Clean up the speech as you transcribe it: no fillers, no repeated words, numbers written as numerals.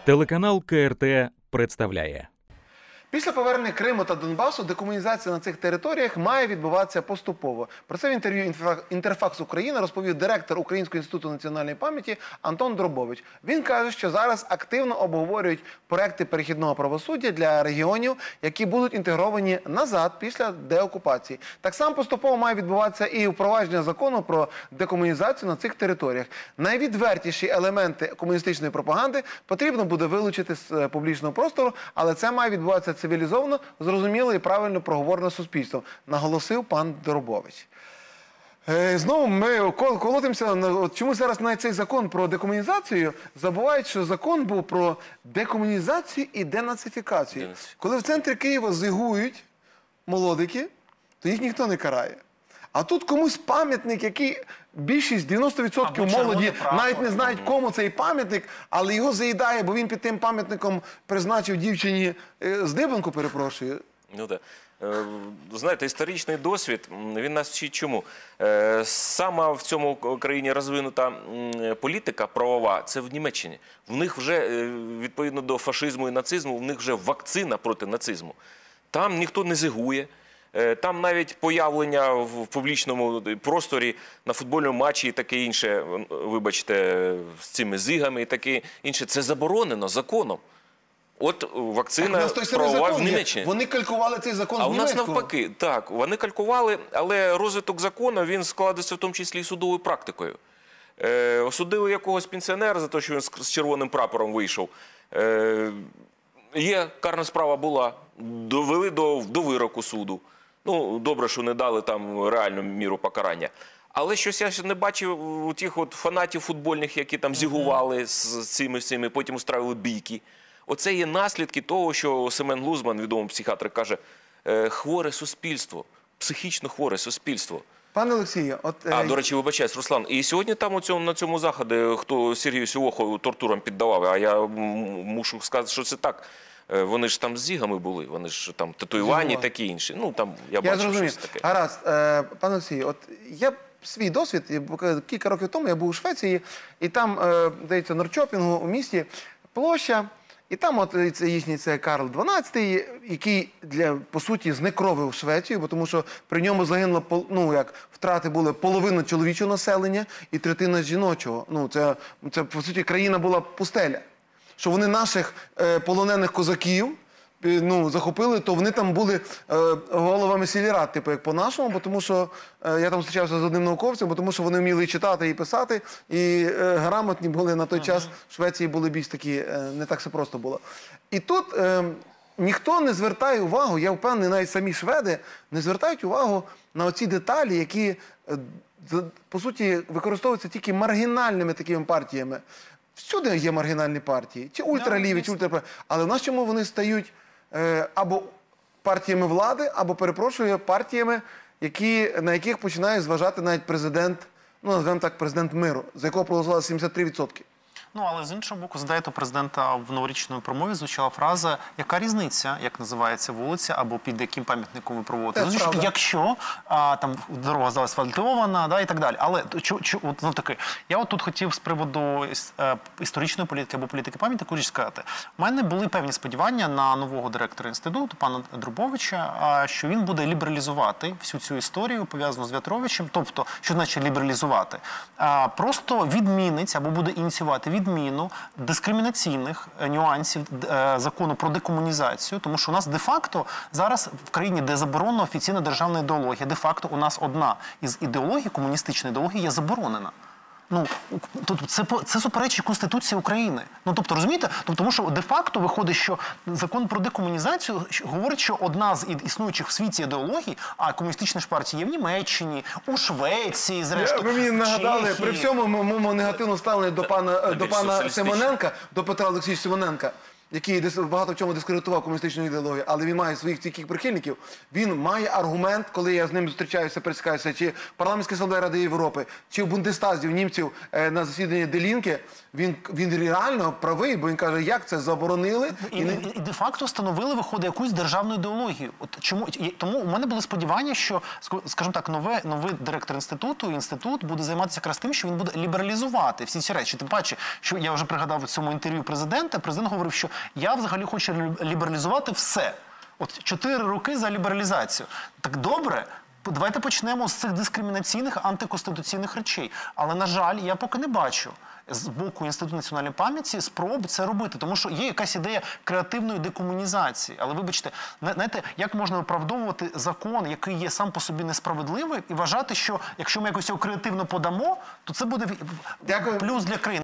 Телеканал КРТ представляє. Після повернення Криму та Донбасу декомунізація на цих територіях має відбуватися поступово. Про це в інтерв'ю «Інтерфакс Україна» розповів директор Українського інституту національної пам'яті Антон Дробович. Він каже, що зараз активно обговорюють проекти перехідного правосуддя для регіонів, які будуть інтегровані назад після деокупації. Так само поступово має відбуватися і впровадження закону про декомунізацію на цих територіях. Найвідвертіші елементи комуністичної пропаганди потрібно буде вилучити з публічного простору, але це має відбуватися цивілізовано, зрозуміло і правильно проговорено суспільством, наголосив пан Доробович. Знову ми колотимося, чому зараз навіть цей закон про декомунізацію забувають, що закон був про декомунізацію і денацифікацію. Коли в центрі Києва зигують молодики, то їх ніхто не карає. А тут комусь пам'ятник, який більшість, 90% молоді навіть не знають, кому цей пам'ятник, але його заїдає, бо він під тим пам'ятником призначив дівчині здибанку, перепрошую. Ну так. Знаєте, історичний досвід, він нас вчить чому? Сама в цьому країні розвинута політика правова, це в Німеччині. В них вже, відповідно до фашизму і нацизму, в них вже вакцина проти нацизму. Там ніхто не зигує. Там навіть появлення в публічному просторі на футбольному матчі і таке інше, вибачте, з цими зигами і таке інше, це заборонено законом. От вакцина правова в Німеччині. Вони калькували цей закон з німецького. А у нас навпаки, так, вони калькували, але розвиток закону, він складається в тому числі і судовою практикою. Осудили якогось пенсіонера за те, що він з червоним прапором вийшов. Є карна справа була, довели до вироку суду. Ну, добре, що не дали там реальну міру покарання. Але щось я ще не бачив у тих от фанатів футбольних, які там зігували з цими всіми, потім устраивали бійки. Оце є наслідки того, що Семен Глузман, відомий психіатр, каже, хворе суспільство, психічно хворе суспільство. Пане Олексію, до речі, вибачаюсь, Руслан, і сьогодні там на цьому заході, хто Сергію Сівохову тортурам піддавав, а я мушу сказати, що це так. Вони ж там з зігами були, вони ж там татуювані, такі інші. Ну, там я бачив щось таке. Гаразд. Пане Олексію, от я свій досвід, кілька років тому я був у Швеції, і там, здається, Норрчопінгу у місті площа, і там от їхній це Карл XII, який, по суті, знекровив Швецію, бо тому що при ньому загинуло, ну, як втрати були половина чоловічого населення і третина жіночого. Ну, це, по суті, країна була пустеля. Що вони наших полонених козаків захопили, то вони там були головами сільрад, типу як по-нашому, бо тому що я там зустрічався з одним науковцем, бо тому що вони вміли і читати, і писати, і грамотні були на той час. В Швеції були більш такі, не так все просто було. І тут ніхто не звертає увагу, я впевнений, навіть самі шведи не звертають увагу на оці деталі, які, по суті, використовуються тільки маргінальними такими партіями. Всюди є маргінальні партії, чи ультраліві, чи ультраправі. Але в нас чому вони стають або партіями влади, або, перепрошую, партіями, на яких починає зважати навіть президент, ну, називаємо так, президент миру, за якого проголосували 73%. Ну, але з іншого боку, здається, у президента в новорічній промові звучала фраза, яка різниця, як називається вулиця, або під яким пам'ятником ви проводите. Якщо там дорога заасфальтована, і так далі. Але я от тут хотів з приводу історичної політики або політики пам'яті кудись сказати. У мене були певні сподівання на нового директора інституту, пана Дробовича, що він буде лібералізувати всю цю історію, пов'язану з В'ятровичем. Тобто, що значить лібералізувати? Просто відмінить або буде ініціювати відміну дискримінаційних нюансів закону про декомунізацію, тому що у нас де-факто зараз в країні, де заборонена офіційна державна ідеологія, де-факто у нас одна із ідеологій, комуністичної ідеології, є заборонена. Ну, це суперечить Конституції України. Ну, тобто, розумієте? Тому що де-факто виходить, що закон про декомунізацію говорить, що одна з існуючих в світі ідеологій, а комуністичні ж партії є в Німеччині, у Швеції, зрештою, ви мені нагадали, при всьому моєму негативному ставленні до пана Симоненка, до Петра Олексійовича Симоненка, який багато в чому дискредитував комуністичну ідеологію, але він має своїх тільки прихильників, він має аргумент, коли я з ним зустрічаюся, пересікаюся, чи в парламентській асамблеї Ради Європи, чи в Бундестазі в німців на засіданні Делінки, він реально правий, бо він каже, як це заборонили. І де-факто встановили, виходить, якусь державну ідеологію. От чому? Тому у мене були сподівання, що, скажімо так, новий директор інститут буде займатися якраз тим, що він буде лібералізувати всі ці речі. Тим паче, що я вже пригадав в цьому інтерв'ю президент говорив, що я взагалі хочу лібералізувати все. От 4 роки за лібералізацію. Так добре, давайте почнемо з цих дискримінаційних, антиконституційних речей. Але, на жаль, я поки не бачу з боку Інституту національної пам'яті спроб це робити. Тому що є якась ідея креативної декомунізації. Але, вибачте, знаєте, як можна виправдовувати закон, який є сам по собі несправедливий, і вважати, що якщо ми якось його креативно подамо, то це буде плюс для країни.